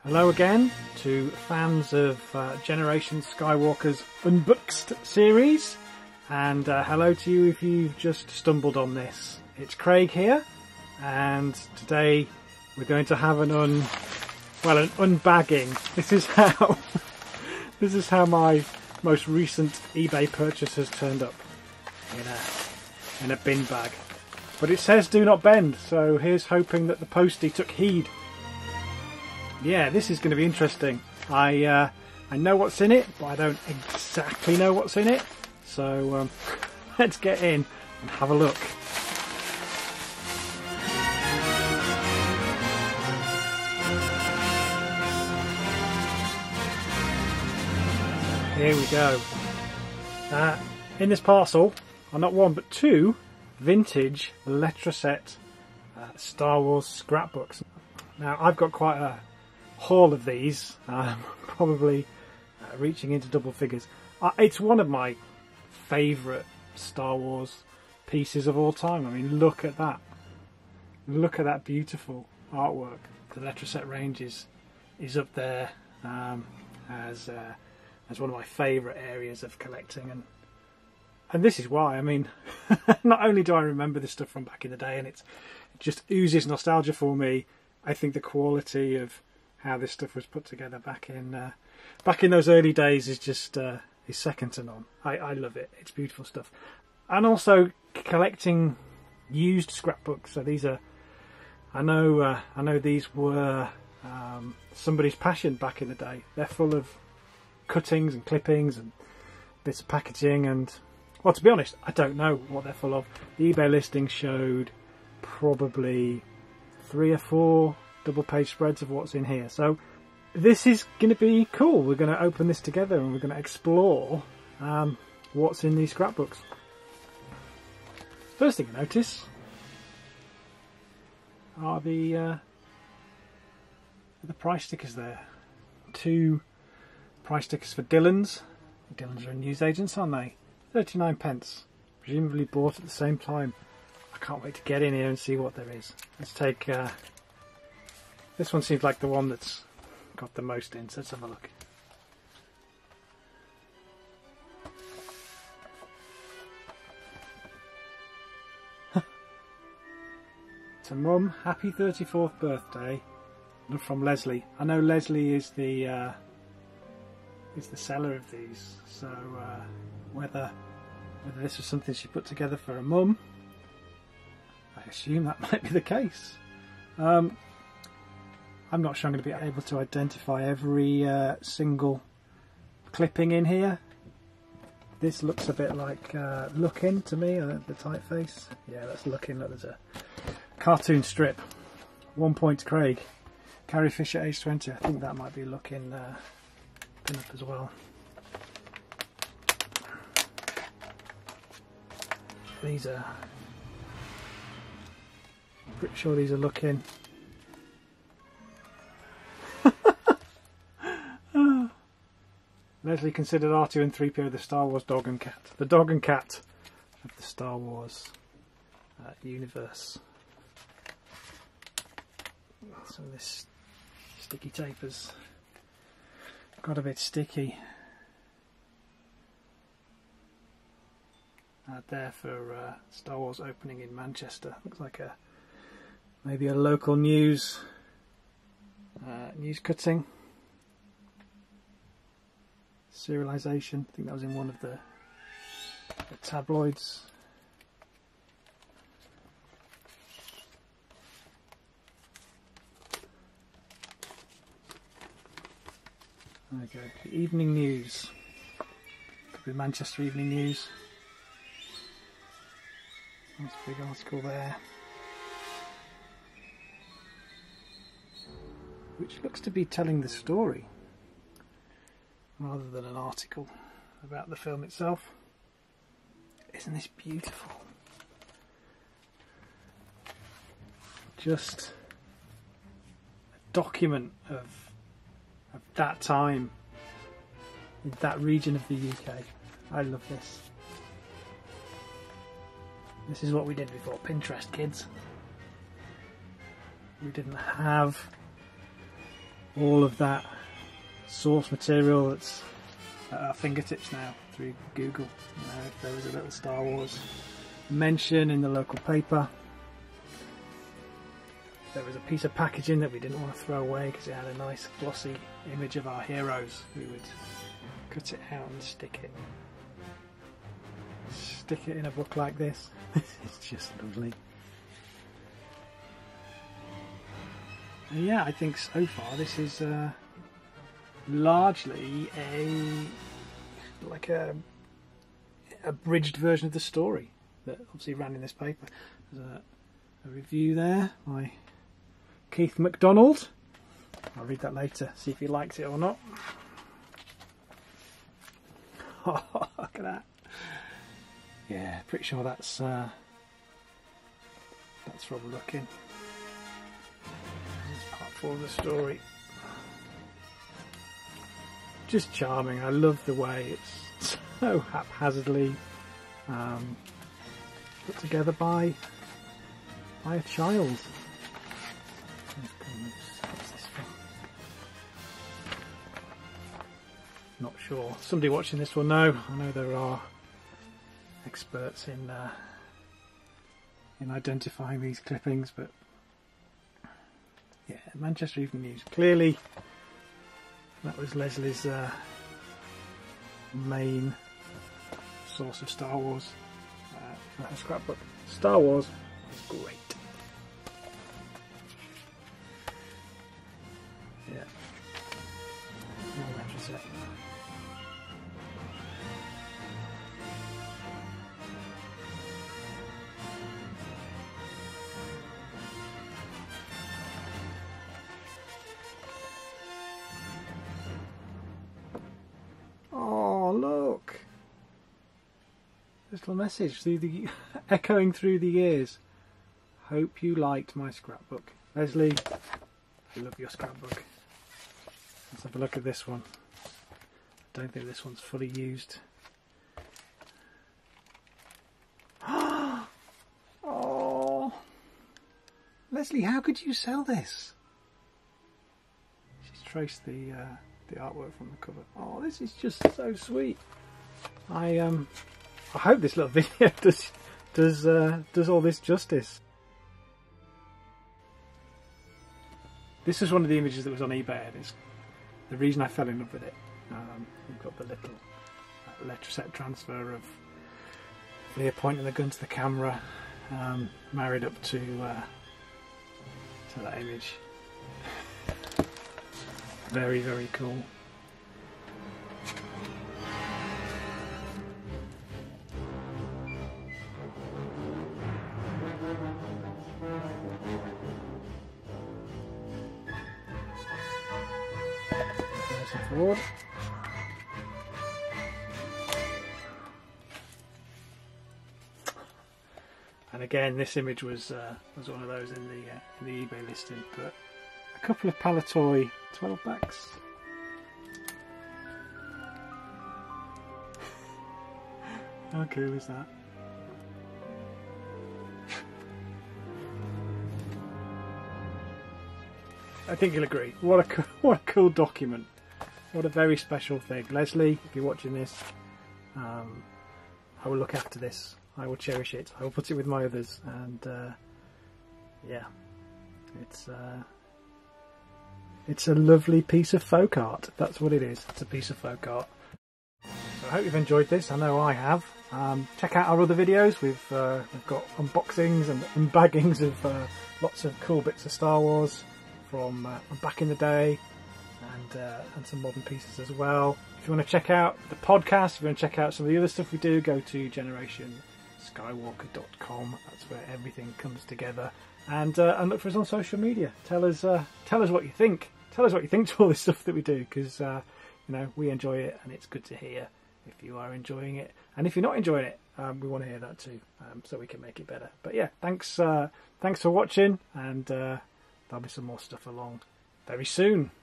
Hello again to fans of Generation Skywalker's Unboxed series, and hello to you if you've just stumbled on this. It's Craig here, and today we're going to have an unbagging. This is how my most recent eBay purchase has turned up in a bin bag. But it says do not bend, so here's hoping that the postie took heed. Yeah, this is going to be interesting. I know what's in it, but I don't exactly know what's in it. So let's get in and have a look. Here we go. In this parcel are not one but two vintage Letraset Star Wars scrapbooks. Now I've got quite a haul of these, probably reaching into double figures. It's one of my favourite Star Wars pieces of all time. I mean, look at that. Look at that beautiful artwork. The Letraset range is up there as one of my favourite areas of collecting, and this is why. I mean, not only do I remember this stuff from back in the day, and it just oozes nostalgia for me, I think the quality of how this stuff was put together back in those early days is just is second to none. I love it. It's beautiful stuff. And also collecting used scrapbooks. So these are, I know these were somebody's passion back in the day. They're full of cuttings and clippings and bits of packaging, and well, to be honest, I don't know what they're full of. The eBay listing showed probably 3 or 4 double page spreads of what's in here, so this is going to be cool. We're going to open this together and we're going to explore what's in these scrapbooks. First thing I notice are the price stickers there. 2 price stickers for Dillons. Dillons are newsagents, aren't they? 39p, presumably bought at the same time. I can't wait to get in here and see what there is. Let's take this one. Seems like the one that's got the most in, so let's have a look. To Mum, happy 34th birthday, and from Leslie. I know Leslie is the seller of these, so whether this was something she put together for her mum, I assume that might be the case. I'm not sure I'm going to be able to identify every single clipping in here. This looks a bit like Lookin' to me, the typeface. Yeah, that's Lookin'. Look, there's a cartoon strip. 1 point to Craig. Carrie Fisher, age 20. I think that might be Lookin' pin-up as well. These are... pretty sure these are Lookin'. Leslie considered R2 and 3PO the Star Wars dog and cat. The dog and cat of the Star Wars universe. Some of this sticky tape has got a bit sticky. There for Star Wars opening in Manchester. Looks like maybe a local news cutting. Serialization. I think that was in one of the tabloids. There we go. The Evening News. Could be Manchester Evening News. That's a big article there, which looks to be telling the story rather than an article about the film itself. Isn't this beautiful? Just a document of that time in that region of the UK. I love this. This is what we did before Pinterest, kids. We didn't have all of that source material that's at our fingertips now through Google. You know, if there was a little Star Wars mention in the local paper, there was a piece of packaging that we didn't want to throw away because it had a nice glossy image of our heroes, we would cut it out and stick it in a book like this. It's just lovely. And yeah, I think so far this is largely a abridged version of the story that obviously ran in this paper. There's a review there by Keith MacDonald. I'll read that later, see if he likes it or not. Oh, look at that. Yeah, pretty sure that's Rob looking. That's part 4 of the story. Just charming. I love the way it's so haphazardly put together by a child. What's this from? Not sure. Somebody watching this will know. I know there are experts in identifying these clippings, but yeah, Manchester Evening News. Clearly, that was Leslie's main source of Star Wars for her scrapbook. Star Wars is great. Yeah. More Letraset. Oh, look! Little message through the echoing through the years. Hope you liked my scrapbook. Leslie, I love your scrapbook. Let's have a look at this one. I don't think this one's fully used. Oh, Leslie, how could you sell this? She's traced the artwork from the cover. Oh, this is just so sweet. I hope this little video does all this justice. This is one of the images that was on eBay, and it's the reason I fell in love with it. We've got the little Letraset transfer of Leah pointing the gun to the camera, married up to that image. Very, very cool. Forward. And again, this image was one of those in the eBay listing, but a couple of Palatoy 12 backs. How cool is that? I think you'll agree. What a cool document. What a very special thing. Leslie, if you're watching this, I will look after this. I will cherish it. I will put it with my others. And yeah, it's a lovely piece of folk art. That's what it is. It's a piece of folk art. So I hope you've enjoyed this. I know I have. Check out our other videos. We've got unboxings and unbaggings of lots of cool bits of Star Wars from back in the day. And some modern pieces as well. If you want to check out the podcast, if you want to check out some of the other stuff we do, go to generationskywalker.com. That's where everything comes together. And look for us on social media. Tell us what you think. Tell us what you think to all this stuff that we do, because we enjoy it, and it's good to hear if you are enjoying it. And if you're not enjoying it, we want to hear that too, so we can make it better. But yeah, thanks for watching, and there'll be some more stuff along very soon.